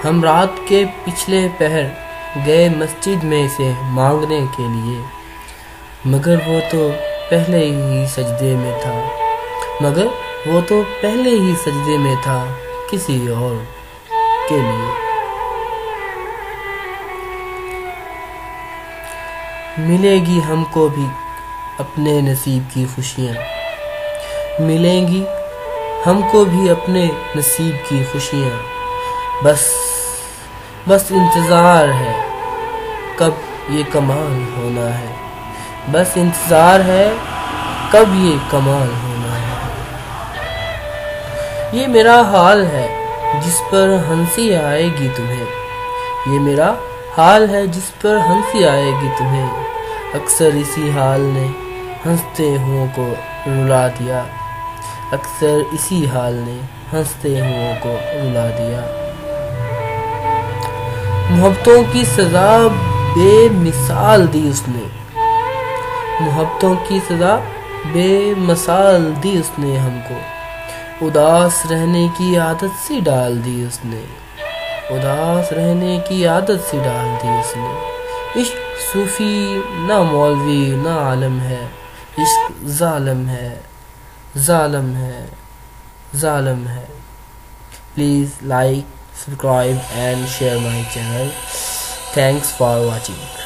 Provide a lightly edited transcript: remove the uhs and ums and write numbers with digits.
हम रात के पिछले पहर गए मस्जिद में इसे मांगने के लिए, मगर वो तो पहले ही सजदे में था किसी और के लिए। मिलेगी हमको भी अपने नसीब की खुशियाँ, मिलेंगी हमको भी अपने नसीब की खुशियाँ। बस इंतज़ार है कब ये कमाल होना है, बस इंतज़ार है कब ये कमाल होना है। ये मेरा हाल है जिस पर हंसी आएगी तुम्हें, ये मेरा हाल है जिस पर हंसी आएगी तुम्हें। अक्सर इसी हाल ने हंसते हुओं को रुला दिया, अक्सर इसी हाल ने हंसते हुओं को रुला दिया। मोहब्बतों की सजा बेमिसाल दी उसने, मोहब्बतों की सजा बेमिसाल दी उसने हमको। उदास रहने की आदत सी डाल दी उसने, उदास रहने की आदत सी डाल दी उसने। इश्क सूफी ना मौलवी ना आलम है, इश्क जालिम है, जालिम है, जालिम है। Please like, subscribe and share my channel. Thanks for watching.